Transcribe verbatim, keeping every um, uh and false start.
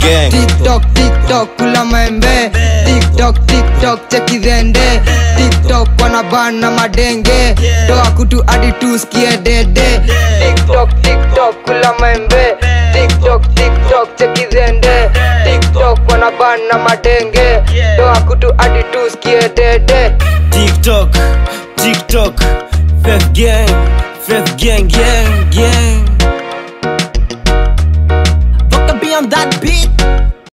gang. TikTok, TikTok, kula maembe. TikTok, TikTok, cheki zende. TikTok, wanabana madenge. Toa kutu adi tusikie dede. TikTok, TikTok, kula maembe. TikTok, TikTok, cheki zende. TikTok, wanabana madenge. Toa kutu adi tusikie dede. TikTok, TikTok, Fifth gang, Fifth gang, gang, gang. Fuck be on that beat.